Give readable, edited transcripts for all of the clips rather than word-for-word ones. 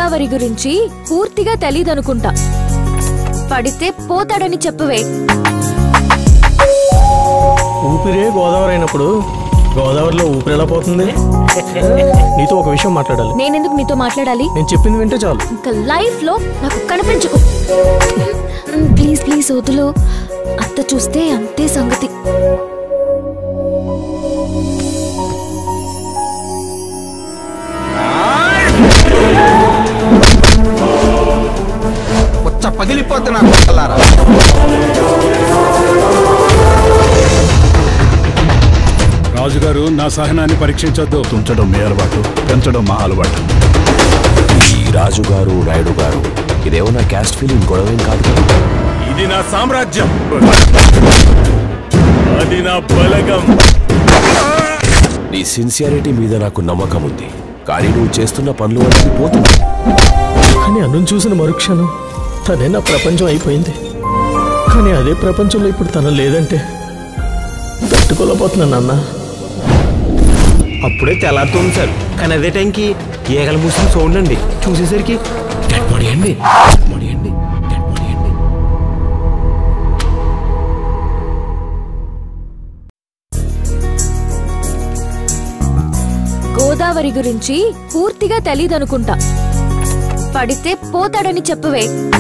గోదావరి గురించి పూర్తిగా తెలీదనుకుంటా. పడితే పోతాడని చెప్పవే. ఊపిరే గోదావరి అయినప్పుడు గోదావరిలో ఊపిరి ఎలా పోతుంది? నీతో ఒక విషయం మాట్లాడాలి. నేనెందుకు నీతో మాట్లాడాలి? నేను చెప్పింది వింటే చాలు. ఇంకా లైఫ్ లో నాకు కనిపించకు. ప్లీజ్ ప్లీజ్ వదులు. అత్త చూస్తే అంతే సంగతి. పగిలిపోద్ది నా కొత్తలారా. రాజుగారు నా సహనాన్ని పరీక్షించొద్దు. తుంచడం మీ అలవాటు, పెంచడం మా అలవాటు. ఈ రాజుగారు రాయుడు గారు ఇదేమో నా క్యాస్ట్ ఫీలింగ్ గొడవేం కాదు. ఇది నా సామ్రాజ్యం, అది నా బలగం. నీ సిన్సియారిటీ మీద నాకు నమ్మకం ఉంది, కానీ నువ్వు చేస్తున్న పనులు అనేది పోతుంది. కానీ అన్ను చూసిన మరుక్షణం తనే నా ప్రపంచం అయిపోయింది. కానీ అదే ప్రపంచంలో ఇప్పుడు తన లేదంటే తట్టుకోలేకపోతున్నాను అన్న. అప్పుడే తెల్లారుతుంది సార్, కానీ అదే టైంకి ఏగల మూసిన సౌండ్ అండి. చూసేసరికి డెడ్ బాడీ అండి. గోదావరి గురించి పూర్తిగా తెలీదనుకుంటా. పడితే పోతాడని చెప్పవే.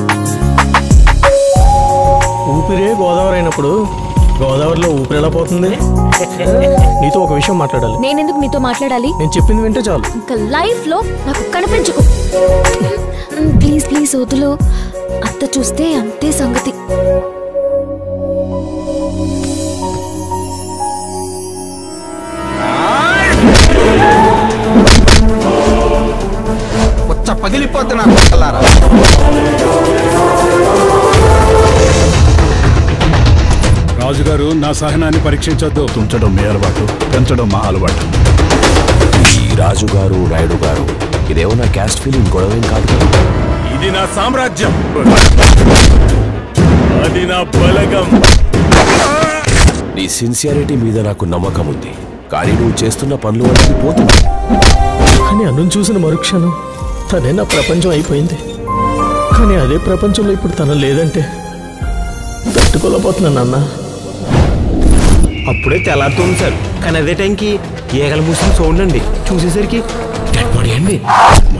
ఊపిరే గోదావరి అయినప్పుడు గోదావరిలో ఊపిరి ఎలా పోతుంది? నీతో ఒక విషయం మాట్లాడాలి. నేనెందుకు నీతో మాట్లాడాలి? నేను చెప్పింది వింటే చాలు. ఇంకా లైఫ్ లో నాకు కనిపించకు. ప్లీజ్ ప్లీజ్ వదులు. అత్త చూస్తే అంతే సంగతి. పగిలిపోద్ది నా కొత్తలారా. రాజుగారు నా సహనాన్ని పరీక్షించొద్దు. తుంచడం మీ అలవాటు, పెంచడం మా అలవాటు. ఈ రాజుగారు రాయుడు గారు ఇదేమో నా క్యాస్ట్ ఫీలింగ్ గొడవేం కాదు. ఇది నా సామ్రాజ్యం, అది నా బలగం. నీ సిన్సియారిటీ మీద నాకు నమ్మకం ఉంది, కానీ నువ్వు చేస్తున్న పనులు అనేది పోతుంది. కానీ అన్ను చూసిన మరుక్షణం తనే నా ప్రపంచం అయిపోయింది. కానీ అదే ప్రపంచంలో ఇప్పుడు తన లేదంటే తట్టుకోలేకపోతున్నాను అన్న. అప్పుడే తెల్లారుతుంది సార్, కానీ అదే టైంకి ఏగల మూసిన సౌండ్ అండి. చూసేసరికి డెడ్ బాడీ అండి.